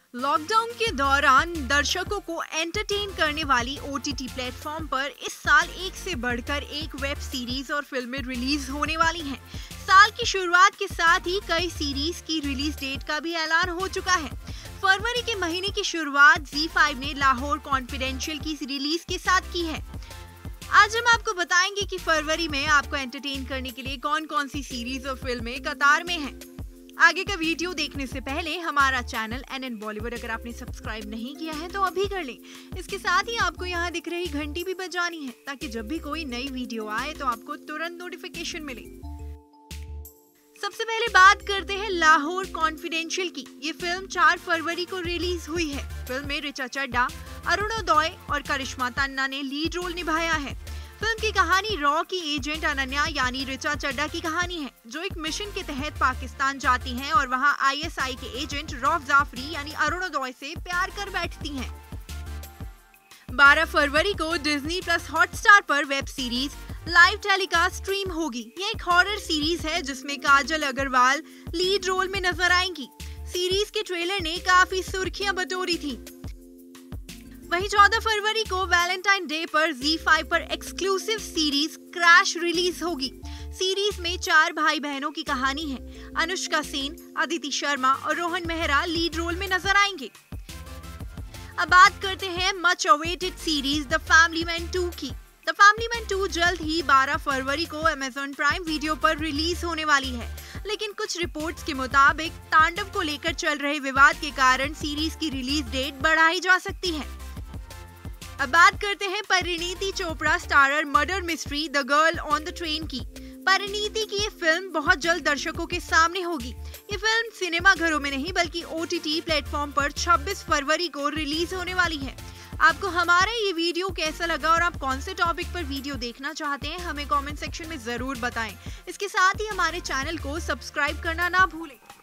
Lockdown के दौरान दर्शकों को एंटरटेन करने वाली ओटीटी प्लेटफॉर्म पर इस साल एक से बढ़कर एक वेब सीरीज और फिल्में रिलीज होने वाली हैं। साल की शुरुआत के साथ ही कई सीरीज की रिलीज डेट का भी ऐलान हो चुका है। फरवरी के महीने की शुरुआत ZEE5 ने लाहौर कॉन्फिडेंशियल की रिलीज के साथ की है। आज हम आपको बताएंगे कि फरवरी में आपको एंटरटेन करने के लिए कौन कौन सी सीरीज और फिल्में कतार में हैं। आगे का वीडियो देखने से पहले हमारा चैनल NN बॉलीवुड अगर आपने सब्सक्राइब नहीं किया है तो अभी कर लें। इसके साथ ही आपको यहाँ दिख रही घंटी भी बजानी है ताकि जब भी कोई नई वीडियो आए तो आपको तुरंत नोटिफिकेशन मिले। सबसे पहले बात करते हैं लाहौर कॉन्फिडेंशियल की। ये फिल्म 4 फरवरी को रिलीज हुई है। फिल्म में ऋचा चड्ढा, अरुणोदय और करिश्मा तन्ना ने लीड रोल निभाया है। फिल्म की कहानी रॉ की एजेंट अनन्या यानी ऋचा चड्ढा की कहानी है, जो एक मिशन के तहत पाकिस्तान जाती हैं और वहां ISI के एजेंट रौफ जाफरी यानी अरुणोदय से प्यार कर बैठती हैं। 12 फरवरी को डिज्नी प्लस हॉटस्टार पर web series live telecast stream होगी। ये एक हॉरर सीरीज है जिसमें काजल अग्रवाल लीड रोल में नजर आएंगी। सीरीज के ट्रेलर ने काफी सुर्खियां बटोरी थी। वहीं 14 फरवरी को वैलेंटाइन डे पर ZEE5 पर एक्सक्लूसिव सीरीज क्रैश रिलीज होगी। सीरीज में 4 भाई बहनों की कहानी है। अनुष्का सेन, अदिति शर्मा और रोहन मेहरा लीड रोल में नजर आएंगे। अब बात करते हैं much awaited series the family man 2 की। द फैमिली मैन 2 जल्द ही 12 फरवरी को Amazon प्राइम वीडियो पर रिलीज होने वाली है, लेकिन कुछ रिपोर्ट्स के मुताबिक तांडव को लेकर चल रहे विवाद के कारण सीरीज की रिलीज डेट बढ़ाई जा सकती है। अब बात करते हैं Parineeti Chopra starrer murder mystery the girl on the train की। परिणीति की ये फिल्म बहुत जल्द दर्शकों के सामने होगी। ये फिल्म सिनेमा घरों में नहीं बल्कि OTT प्लेटफॉर्म पर 26 फरवरी को रिलीज होने वाली है। आपको हमारा ये वीडियो कैसा लगा और आप कौन से टॉपिक पर वीडियो देखना चाहते हैं हमें कमेंट सेक्शन में जरूर बताएं। इसके साथ ही हमारे चैनल को सब्सक्राइब करना ना भूलें।